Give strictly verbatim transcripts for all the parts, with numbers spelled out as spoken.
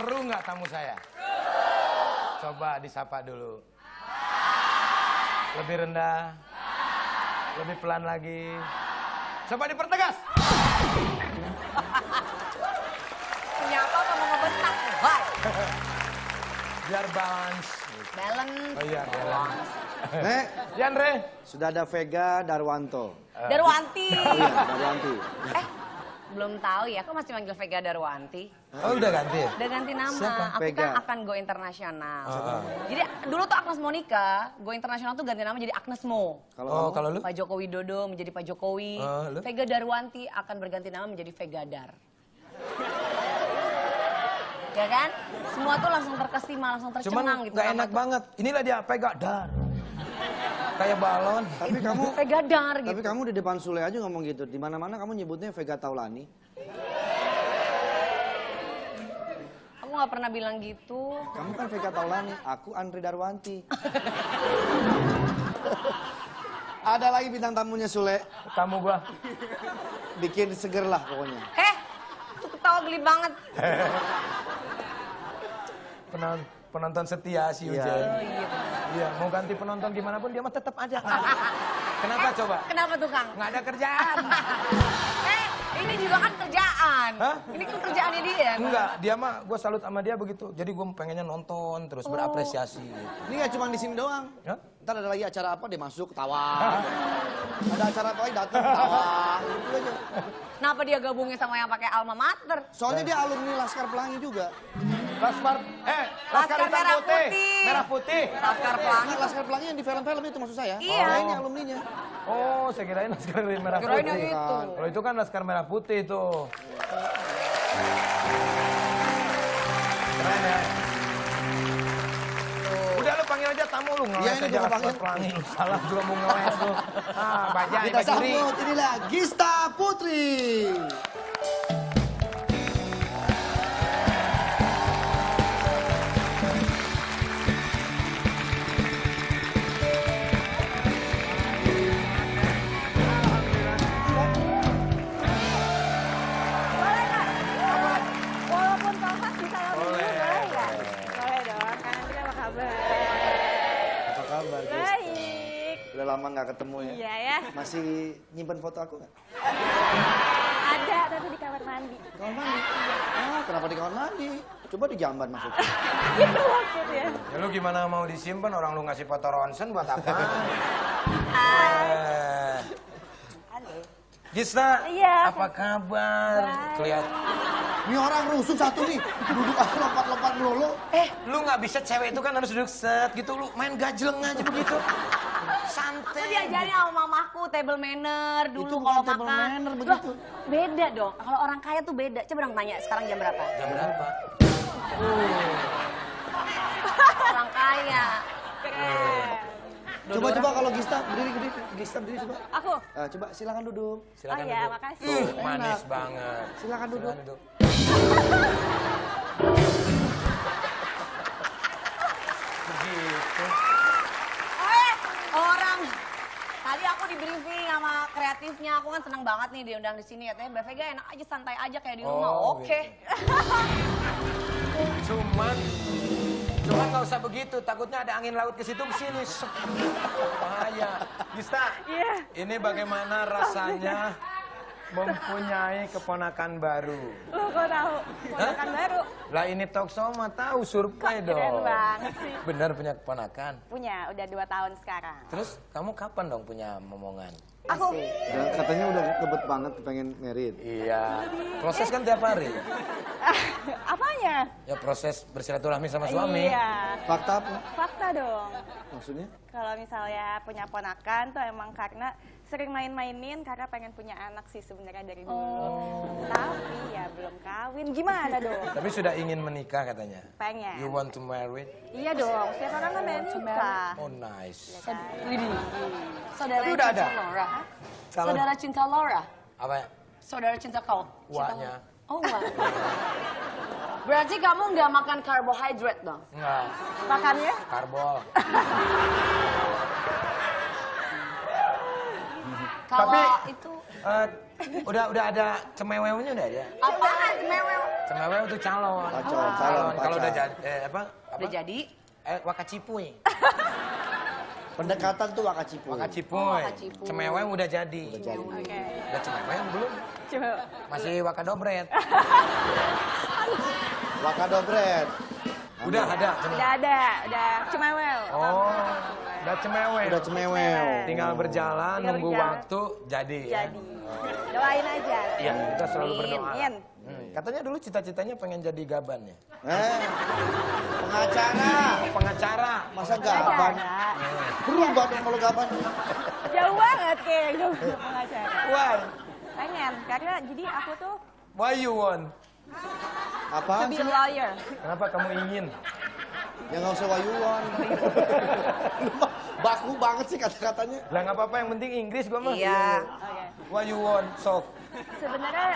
Seru nggak tamu saya? Coba disapa dulu. Lebih rendah. Lebih pelan lagi. Coba dipertegas. Menyapa apa mau ngebentak? Hai. Biar balance. Balance. Oh iya, balance. Nek, Yandre. sudah ada Vega Darwanto. Darwanti. Oh iya, Darwanti. Eh, belum tahu ya, aku masih manggil Vega Darwanti. Oh udah ganti ya? Udah ganti nama. Siapa? Aku Vega. kan akan go internasional. Uh-uh. Jadi dulu tuh Agnes Monica, go internasional tuh ganti nama jadi Agnes Mo. Kalau Oh kamu? kalau lu? Pak Joko Widodo menjadi Pak Jokowi. Uh, lu? Vega Darwanti akan berganti nama menjadi Vega Dar. Ya kan? Semua tuh langsung terkesima, langsung tercengang Cuman gitu. nggak nama enak tuh. banget. Inilah dia Vega Dar. Kayak balon. Tapi kamu, Vega Dar gitu. tapi kamu di depan Sule aja ngomong gitu. Di mana-mana kamu nyebutnya Vega Taulani. Aku nggak pernah bilang gitu. Kamu kan Vega Taulani, aku Andri Darwanti. Ada lagi bintang tamunya Sule. Tamu gua. Bikin seger lah pokoknya. Eh, tuh ketawa geli banget. Penon- penonton setia si Iya. Ujen. Oh iya. Iya, mau ganti penonton dimanapun dia mah tetap aja. Kenapa coba? Kenapa tuh Kang? Nggak ada kerjaan. Eh, ini juga kan kerjaan. Hah? Ini kan kerjaannya dia. Enggak, dia mah gue salut sama dia begitu. Jadi gue pengennya nonton terus berapresiasi. Gitu. Ini nggak cuma di sini doang. Ya? Ntar ada lagi acara apa dia masuk ketawa. Ada acara apa lagi datang ketawa. Gitu aja. Kenapa dia gabungnya sama yang pakai alma mater? Soalnya dia alumni Laskar Pelangi juga. Laskar, eh, Laskar Hitam Merah Putih. Putih. Merah putih. Laskar Pelangi. Nah, Laskar Pelangi yang di film-film itu maksud saya. Iya. Oh, ini alumninya. Oh, saya kirain Laskar Merah Kirain Putih. yang itu. Kalau itu kan Laskar Merah Putih itu. Keren ya. Udah lu panggil aja tamu lu, ngeles Iya, ini aja gua Laskar panggil. Pelangi. Lu salah juga mau ngeles lu. Ah, bajai, Kita bajuri. sambut inilah Gista Putri. Walaupun kompak bisa langsung dulu, Boleh. boleh nggak? Boleh dong, kan nanti apa kabar? Apa kabar Gista? Baik. Udah lama nggak ketemu ya? Iya ya. Masih nyimpen foto aku nggak? Ada, tapi di kamar mandi. Kamar mandi? Ah, kenapa di kamar mandi? Coba di jamban maksudnya. Gitu maksudnya. Ya lu gimana mau disimpan orang lu ngasih foto ronsen buat apa? Hai. Eh, Halo. Gista, Iya. apa kabar? Baik. Kelihatan. Ini orang rusuh satu nih, duduk aja lompat-lompat melulu. Eh, lu nggak bisa cewek itu kan harus duduk set gitu, lu main gajleng aja begitu. Aku Santai. diajarin sama mamaku table manner dulu Itu kalau bukan table makan. manner Loh, begitu. beda dong. Kalau orang kaya tuh beda. Coba dong tanya sekarang jam berapa? Jam berapa? Orang kaya. Keren. Coba-coba kalau Gista berdiri, berdiri, Gista berdiri coba. Aku? Eh, coba silakan duduk. Silakan Oh iya, duduk. makasih. Tuh, Enak. manis banget. Silakan duduk. Silakan duduk. Begitu. Eh, orang. Tadi aku di briefing sama kreatifnya, aku kan senang banget nih diundang di sini. Katanya Mbak Vega enak aja, santai aja kayak di rumah. Oh, Oke. Cuman, cuman nggak usah begitu. Takutnya ada angin laut ke situ ke sini. Sep. Bahaya. Gista, Iya. ini bagaimana rasanya mempunyai keponakan baru? Lu kok tahu? Ponakan baru. Lah ini talk show mah tahu survei Keren dong. banget sih. Benar punya keponakan. Punya, udah dua tahun sekarang. Terus kamu kapan dong punya momongan? Aku. Ya, katanya udah kebet banget pengen merit. Iya. Proses kan tiap hari. Apanya? Ya proses bersilaturahmi sama suami. Iya. Fakta apa? Fakta dong. Maksudnya? Kalau misalnya punya ponakan tuh emang karena sering main-mainin karena pengen punya anak sih sebenarnya dari dulu. Oh. Tapi ya belum kawin. Gimana dong? Tapi sudah ingin menikah katanya. Pengen. You want to marry? Iya dong, setiap orang kan pengen nikah. Oh nice. Kan? Widih. Saudara Tapi udah cinta ada? Laura. Calon- Saudara cinta Laura. Apa ya? Saudara cinta kau. Cinta Wanya. Laura. Oh, wah. Berarti kamu nggak makan karbohidrat dong? Enggak. Makannya? Karbol. Kalau Tapi itu eh, udah udah ada cemewewnya udah ada. apaan mewew? Cemewew itu calon. Oh, calon, calon, Kalau udah pacar. jadi eh, apa? apa? Udah jadi? Eh, wakacipuy. Pendekatan tuh wakacipuy. Wakacipuy. Oh, wakacipuy. Cemewew udah jadi. Udah jadi. Oke. Udah cemewew belum? Coba. Masih wakadobret. Wakadobret. Udah ada cemewew. Udah ada, udah cemewel. Oh, udah cemewew. Udah cemewew. Tinggal berjalan, Tinggal nunggu berjalan. waktu, jadi ya. Jadi. Doain aja. Iya, kita selalu Amin. berdoa. Amin. Hmm, katanya dulu cita-citanya pengen jadi gaban ya? Eh, pengacara. Pengacara. Masa Nggak gaban? ada. Berubah dong kalau gaban. Jauh banget kayaknya pengacara. Why? Pengen, karena jadi aku tuh Why you want? to Apaan be sih? a lawyer. Kenapa kamu ingin? Ya nggak usah wayuan. Lu mah baku banget sih kata-katanya. Lah nggak apa-apa, yang penting Inggris gua mah. Iya. Oke. Why you want? Soft. Sebenarnya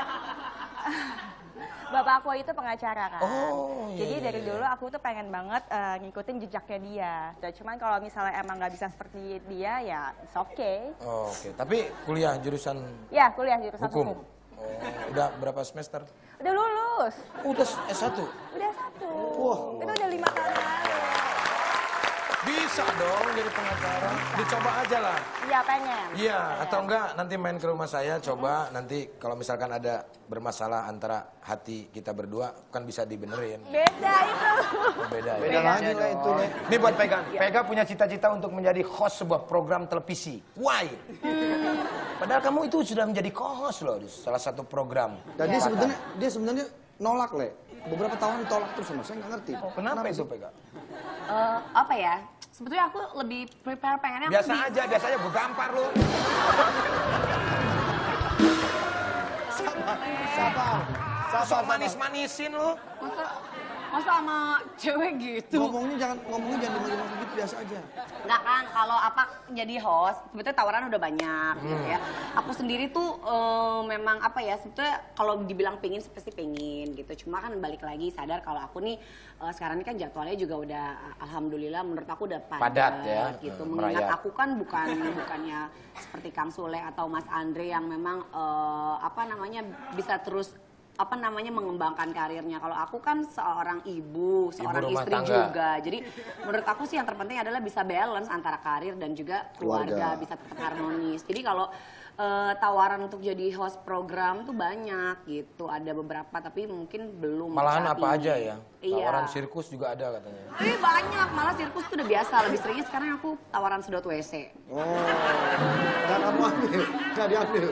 bapak aku itu pengacara kan. Oh, iya, Jadi iya, dari iya. dulu aku tuh pengen banget eh, ngikutin jejaknya dia. Dan cuman kalau misalnya emang nggak bisa seperti dia ya it's okay. Oh, oke. Tapi kuliah jurusan Ya kuliah jurusan hukum. hukum. Oh, udah berapa semester? Udah lulus. Udah S satu. Udah satu. Wah. Itu udah lima tahun lalu. Bisa dong jadi pengacara. Dicoba aja lah. Iya pengen. Iya, atau enggak nanti main ke rumah saya coba nanti kalau misalkan ada bermasalah antara hati kita berdua kan bisa dibenerin. Beda itu. Beda ya. Beda lagi lah itu nih. Ini buat Pega. Pega punya cita-cita untuk menjadi host sebuah program televisi. Why? Padahal kamu itu sudah menjadi co-host loh di salah satu program. Dan dia sebenarnya dia sebenarnya nolak le. Beberapa tahun ditolak terus sama saya nggak ngerti. Kenapa itu Pega? Eh, apa ya? Sebetulnya aku lebih prepare pengennya Biasa lebih- aja, biasanya gue gampar lu. Siapa? Siapa? Sok manis-manisin lu. Masa, masa sama cewek gitu? Ngomongnya jangan ngomongnya jangan lima-lima gitu biasa aja. Enggak kan, kalau apa jadi host, sebetulnya tawaran udah banyak gitu ya. Aku sendiri tuh eh, memang apa ya, sebetulnya kalau dibilang pingin pasti pingin gitu. Cuma kan balik lagi sadar kalau aku nih eh, sekarang ini kan jadwalnya juga udah alhamdulillah menurut aku udah padat, Padat ya, gitu. eh, Mengingat merayap. aku kan bukan bukannya seperti Kang Sule atau Mas Andre yang memang eh, apa namanya bisa terus apa namanya mengembangkan karirnya. Kalau aku kan seorang ibu, seorang rumah istri tangga. juga. Jadi menurut aku sih yang terpenting adalah bisa balance antara karir dan juga keluarga, Keluarga. bisa tetap harmonis. Jadi kalau eh, tawaran untuk jadi host program tuh banyak gitu. Ada beberapa tapi mungkin belum. Malahan saat apa ini. aja ya? Iya. Tawaran sirkus juga ada katanya. Eh banyak, malah sirkus tuh udah biasa. Lebih seringnya sekarang aku tawaran sedot W C. Oh. Dan kamu ambil, nggak diambil.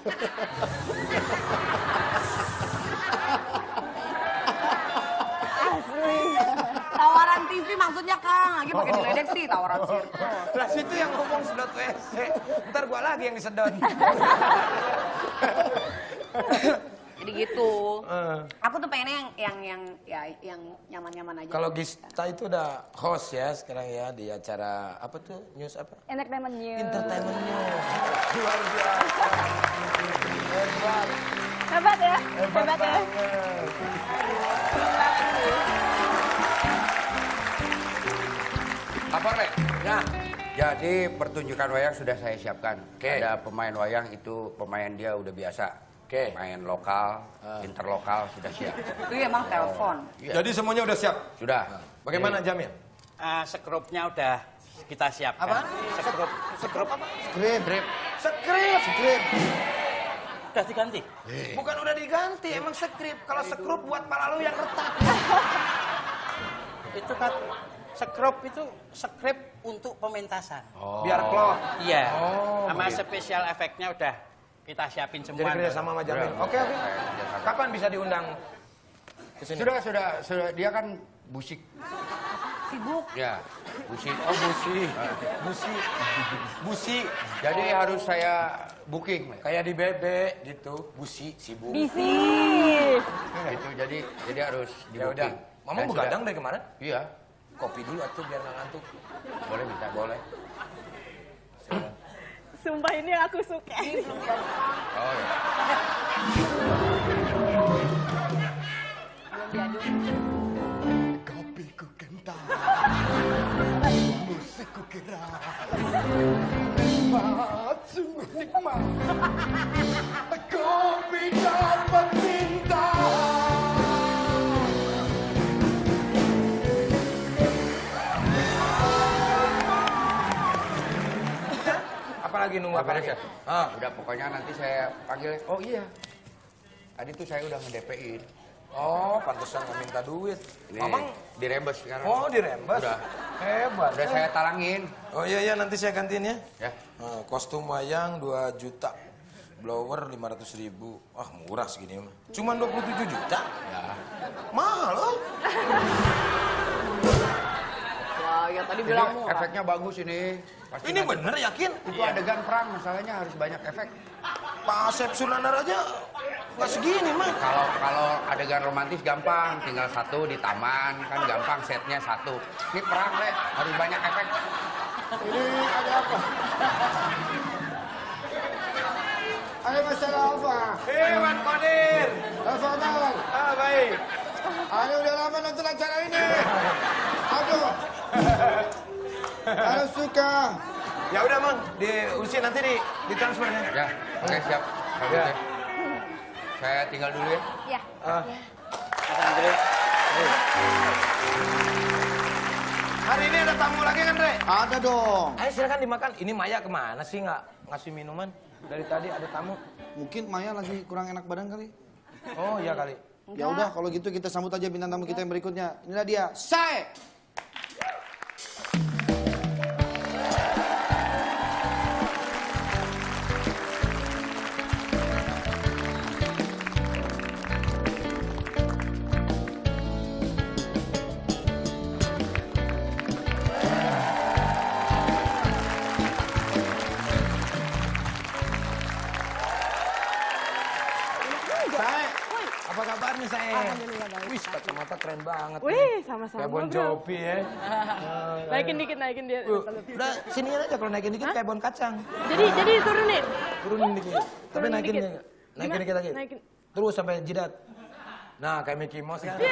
Asli. Tawaran T V maksudnya Kang, lagi pakai diledek sih tawaran sirkus. Lah situ yang ngomong sedot W C. Ntar gua lagi yang disedot. Jadi gitu. Eh, Aku tuh pengennya yang yang yang ya yang nyaman-nyaman aja. Kalau Gista itu udah host ya sekarang ya di acara apa tuh news apa? Entertainment news. Entertainment news. Luar biasa. Hebat. Hebat ya? Hebat, Hebat ya? banget. Apa, Rek? Ya, Jadi pertunjukan wayang sudah saya siapkan. Oke. Ada pemain wayang itu pemain dia udah biasa. Oke. Pemain lokal, Ah. interlokal sudah siap. Itu emang telepon. Iya. jadi semuanya udah siap. Sudah. Bagaimana Jadi, Jamil? Ah, sekrupnya udah kita siapkan. Apa? Sekrup, sekrup apa? Skrip. Skrip. Skrip. Udah diganti. Bukan udah diganti, emang skrip. Kalau skrup buat pala lu yang retak. Itu kan sekrup itu skrip untuk pementasan. Biar klop. Iya. Oh, Sama begitu. spesial efeknya udah kita siapin semua. Jadi kerja sama sama Jamil. Sudah. Oke, oke. Saya kerja sama. Kapan bisa diundang ke sini? Sudah, sudah, sudah. Dia kan musik. Sibuk. Ya, musik. Oh, busi. Busi. Busi. Jadi harus saya booking. Kayak di Bebek gitu, busi, sibuk. Bisi. Gitu, jadi jadi harus di Ya udah. booking. Mama Dan begadang sudah- dari kemarin? Iya, Kopi dulu atuh biar nggak ngantuk. boleh minta. Boleh. Sumpah ini yang aku suka. Oh ya. Belum diaduk. Kopiku kental. Musikku keras. Nikmat, sungguh nikmat. lagi nunggu Udah apa beres lagi? ya? Ah. Udah pokoknya nanti saya panggil. Oh iya. Tadi tuh saya udah nge-D P-in. Oh, pantesan nggak minta duit. Ini Mamang, dirembes sekarang. oh dirembes? Udah. Hebat. Udah saya talangin. Oh iya, iya nanti saya gantiin ya. Ya. Nah, kostum wayang dua juta. Blower lima ratus ribu. Wah murah segini mah. Cuma dua puluh tujuh juta? Ya. Mahal loh. Wah, ya tadi Jadi bilang murah. efeknya bagus ini. Pasti Ini nanti- bener yakin? Itu adegan perang, masalahnya harus banyak efek. Pak Asep Sunanar aja nggak segini mah. Kalau kalau adegan romantis gampang, tinggal satu di taman kan gampang setnya satu. Ini perang deh, harus banyak efek. Ini ada apa? Ada masalah apa? Hei, Wan Kodir. Telepon. Ah, baik. Ada udah lama nonton acara ini. Aduh. Ada suka. Ya udah, Mang. Diurusin nanti di ditransfernya. Ya, oke siap. Kalau Ya. gitu. Saya tinggal dulu ya. Ya. Ah. Hari ini ada tamu lagi kan, Re? Ada dong. Ayo silakan dimakan. Ini Maya kemana sih nggak ngasih minuman? Dari tadi ada tamu. Mungkin Maya lagi kurang enak badan kali. Oh iya kali. Ya udah kalau gitu kita sambut aja bintang tamu kita yang berikutnya. Inilah dia, Sae. Sae, apa kabar nih Sae? Alhamdulillah baik. Wih, kacamata keren banget. Wih, nih. sama-sama, Kayak Bon bro. Jovi ya. Naikin dikit, naikin dia. Uh, udah sini aja kalau naikin dikit kayak bon kacang. Jadi, jadi turunin. Turunin dikit. Tapi Turunin naikin dikit. dikit. Naikin Gimana? dikit lagi. Naikin. Terus sampai jidat. Nah, kayak Mickey Mouse kan.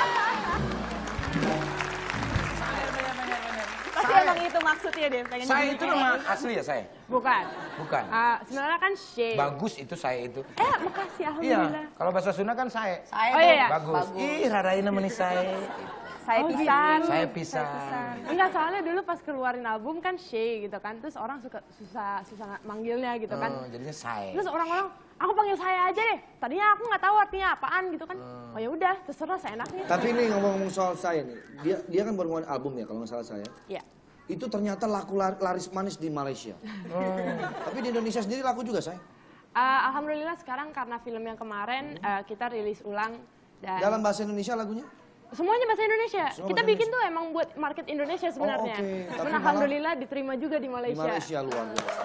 Pasti emang itu maksudnya deh, pengen Saya jadi itu kayak nama gitu. asli ya saya? Bukan. Bukan. Ah, sebenarnya kan Shay. Bagus itu saya itu. Eh, makasih, Iya, alhamdulillah. kalau bahasa Sunda kan saya. Saya Oh, dong. iya, iya. Bagus. Ih, rarain nama nih saya. Saya Oh, pisan. Saya pisan. Enggak, soalnya dulu pas keluarin album kan Shay gitu kan. Terus orang suka susah susah manggilnya gitu kan. Oh, jadinya saya. Terus orang-orang, aku panggil saya aja deh. Tadinya aku nggak tahu artinya apaan gitu kan. Oh ya udah, terserah seenaknya. Tapi ini ngomong-ngomong soal saya nih, dia dia kan baru ngeluarin album ya kalau nggak salah saya. Iya. Itu ternyata laku lar- laris manis di Malaysia. Tapi di Indonesia sendiri laku juga saya. Ah, alhamdulillah sekarang karena film yang kemarin ah, kita rilis ulang dan Dalam bahasa Indonesia lagunya? semuanya bahasa Indonesia. Semua Kita bahasa bikin tuh emang buat market Indonesia sebenarnya. oke. Dan Tapi malah- alhamdulillah diterima juga di Di Malaysia. Malaysia luar biasa.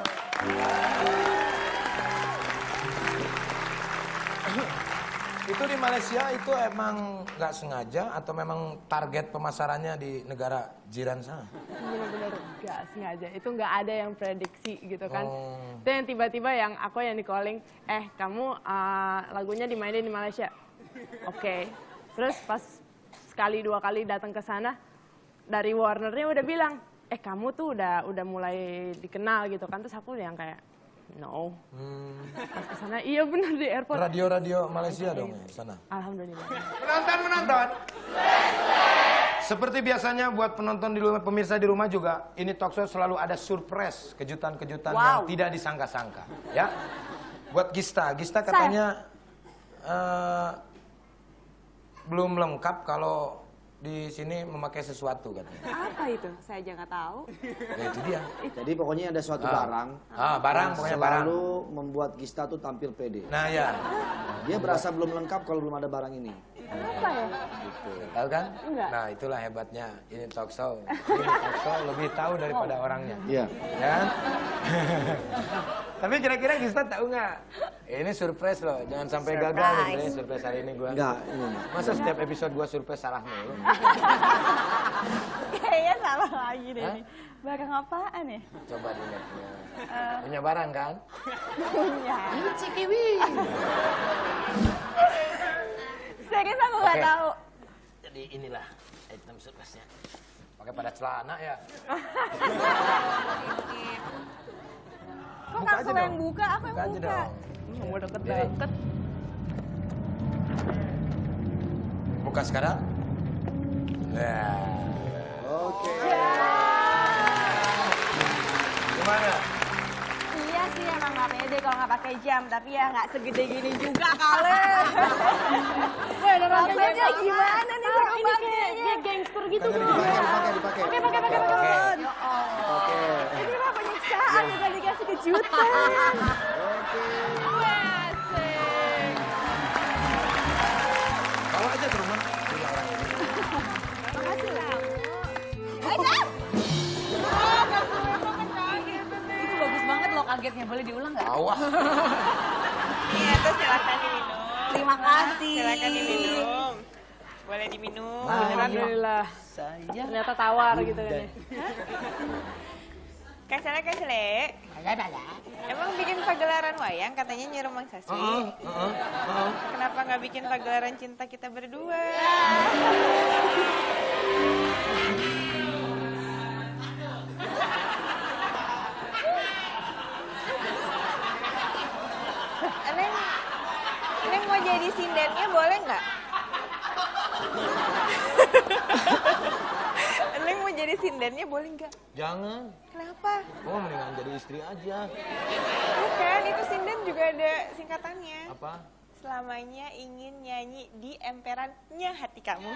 Itu di Malaysia itu emang nggak sengaja atau memang target pemasarannya di negara jiran sana? Bener-bener gak sengaja. Itu nggak ada yang prediksi gitu kan. Oh. Itu yang tiba-tiba yang aku yang di calling, eh kamu ah, lagunya dimainin di Malaysia. Oke. Terus pas sekali dua kali datang ke sana, dari Warnernya udah bilang, eh kamu tuh udah udah mulai dikenal gitu kan. Terus aku yang kayak, no. Pas ke sana, iya bener di airport. Radio-radio Malaysia dong ya di sana. Alhamdulillah. Penonton, penonton. Seperti biasanya buat penonton di rumah, pemirsa di rumah juga, ini talkshow selalu ada surprise, kejutan-kejutan yang Wow. tidak disangka-sangka. Ya, buat Gista, Gista katanya eh, belum lengkap kalau di sini memakai sesuatu katanya. Apa itu? Saya aja nggak tahu. Ya itu dia. Jadi pokoknya ada suatu Ah. barang. Ah, barang, yang pokoknya barang. selalu membuat Gista tuh tampil pede. Nah ya, Dia berasa belum lengkap kalau belum ada barang ini. Apa ya? tahu kan? Enggak. Nah itulah hebatnya ini talkshow. Ini talkshow lebih tahu daripada orangnya. Iya. Ya kan? Tapi kira-kira Gista tahu nggak? Ini surprise loh, jangan sampai gagal Surprise. loh sebenarnya surprise hari ini gua. Enggak, ini. Masa setiap episode gua surprise salah mulu? Kayaknya salah lagi deh Hah? nih. Barang apaan ya? Coba dilihat. punya. Punya barang kan? Punya. Serius aku nggak Oke. tahu. Jadi inilah item surprise-nya. Pakai pada celana ya. Kok Buka aja kamu dong. yang buka? Aku yang Buka aja buka. dong. Mau deket-deket. Buka sekarang. Nah. Oke. Gimana? Iya sih emang nggak pede kalau nggak pakai jam, tapi ya nggak segede gini juga kali. Maksudnya gimana nih seru Ini banget kayak kayaknya. dia gangster gitu Dipakai, bro. dipakai, dipakai. Oke, pakai, pakai, pakai. Oke. Ya Allah. Oke. Ini mah penyiksaan, udah dikasih kejutan. Oke. Asik. Bawa aja ke rumah. Makasih lah. Itu bagus banget loh kagetnya, boleh diulang nggak? Awah. Iya, terus silakan diminum. Terima kasih. Silakan diminum. Boleh diminum. Nah, Beneran kok. Alhamdulillah. Ternyata tawar gitu kan ya. Kak Sele, Kak Sele. Emang bikin pagelaran wayang katanya nyuruh Mang Saswi. Heeh, heeh, heeh. Kenapa nggak bikin pagelaran cinta kita berdua? Neng, Neng mau jadi sindennya boleh nggak? Neng mau jadi sindennya boleh nggak? Jangan. Kenapa? Oh, mendingan jadi istri aja. Bukan, itu sinden juga ada singkatannya. Apa? Selamanya ingin nyanyi di emperannya hati kamu.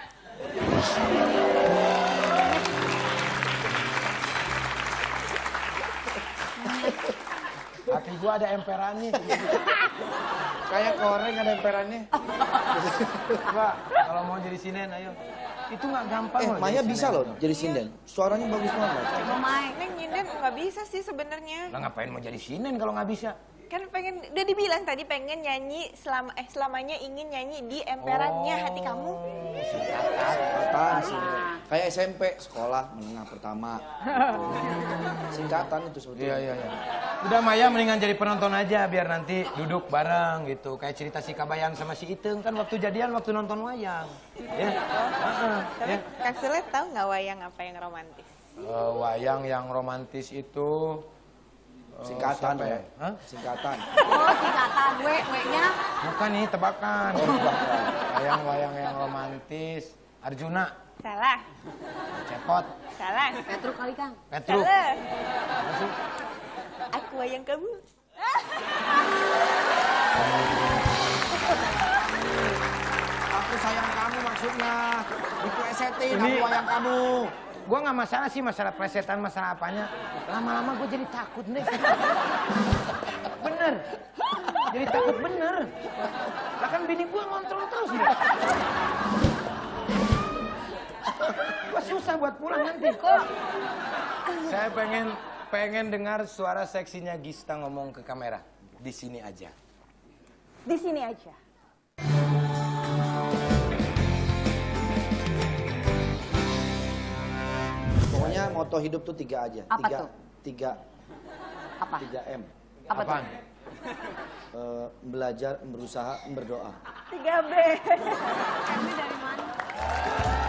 Hati gua ada emperannya. Kayak koreng ada emperannya. Coba kalau mau jadi sinen, ayo. Itu nggak gampang Eh, loh. Maya jadi bisa sinen. loh jadi sinden. Suaranya bagus banget. Coba Mai. Neng nyinden nggak bisa sih sebenarnya. Lah ngapain mau jadi sinen kalau nggak bisa? Kan pengen, udah dibilang tadi pengen nyanyi selama eh selamanya ingin nyanyi di emperannya hati kamu. Singkatan sih. Kayak S M P, sekolah menengah pertama. Singkatan itu sebetulnya. Iya, iya, iya. Udah Maya mendingan jadi penonton aja biar nanti duduk bareng gitu. Kayak cerita si Kabayang sama si Iteng kan waktu jadian waktu nonton wayang. Ya. Heeh, Tapi ya. Kak Sulet tahu nggak wayang apa yang romantis? Eh, wayang yang romantis itu eh, Singkatan siapa ya. Hah? Singkatan. Oh, singkatan W, W-nya. Bukan nih tebakan. Wayang-wayang yang romantis. Arjuna, Salah, Cepot, salah, Petruk kali Kang. Petruk. salah. Apa sih? Aku wayang kamu. Aku sayang kamu maksudnya. Diplesetin Ini- aku wayang kamu. Gua nggak masalah sih masalah plesetan, masalah apanya. Lama-lama gue jadi takut deh. Bener. Jadi takut bener. Lah kan bini gue ngontrol terus nih. Gua susah buat pulang nanti. Kok? Saya pengen pengen dengar suara seksinya Gista ngomong ke kamera. Di sini aja. Di sini aja. Pokoknya moto hidup tuh tiga aja. Apa tiga, tuh? Tiga, Apa? tiga M. Apa tuh? Apaan? Eh, belajar, berusaha, berdoa. tiga B. Ini dari mana?